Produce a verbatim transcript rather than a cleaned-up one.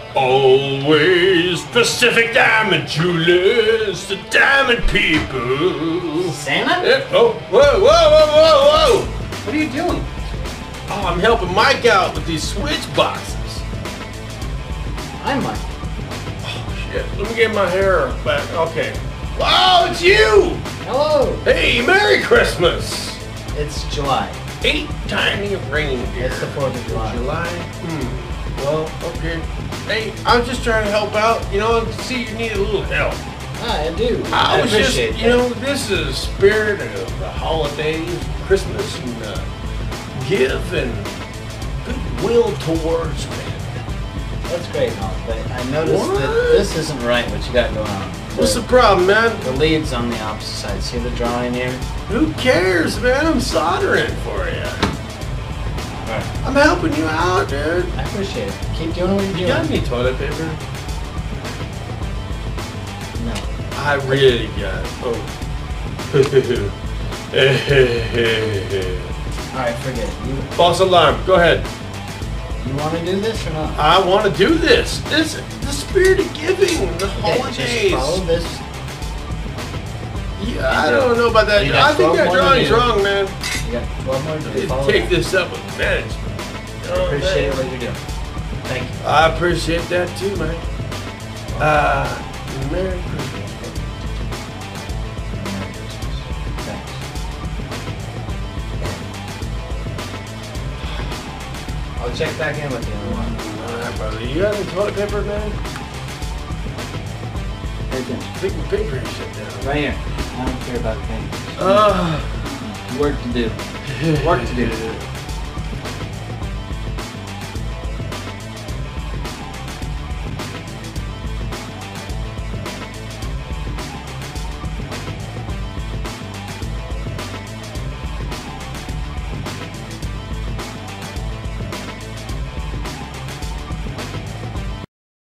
Always Pacific Diamond Jewelers, the diamond people. Santa? Yeah. Oh, whoa, whoa, whoa, whoa, whoa! What are you doing? Oh, I'm helping Mike out with these switch boxes. I'm Mike. Oh, shit. Let me get my hair back. Okay. Wow, it's you! Hello. Hey, Merry Christmas! It's July. Eight tiny reindeer. It's the fourth of July. July? Hmm. Well, okay. Hey, I'm just trying to help out. You know, see you need a little help. Ah, I do. I, I was just, appreciate you know, this is the spirit of the holidays, Christmas, and uh, give and goodwill towards men. That's great, Noel, but I noticed What? that this isn't right, what you got going on. What's the problem, man? The lead's on the opposite side. See the drawing here? Who cares, man? I'm soldering for you. Alright. I'm helping you out, dude. I appreciate it. Keep doing what you're You doing. got any toilet paper? No. I really got it. Oh. Alright, forget it. You, False alarm. Go ahead. you want to do this or not? I want to do this. This the spirit of giving, the Okay, holidays. just follow this. Yeah, I don't know about that. You got I think twelve that more to drawing's do. wrong, man. You got twelve more to do. Let's Follow take that. this up with management. You know I appreciate what what you're doing. Thank you. I appreciate that too, man. Uh, Merry Christmas. Merry Christmas. Thanks. I'll check back in with you in a while. All right, brother. You got any toilet paper, man? Hey, Jim. Big paper shut down. Right here. I don't care about things. Uh, Work to do. Work to do.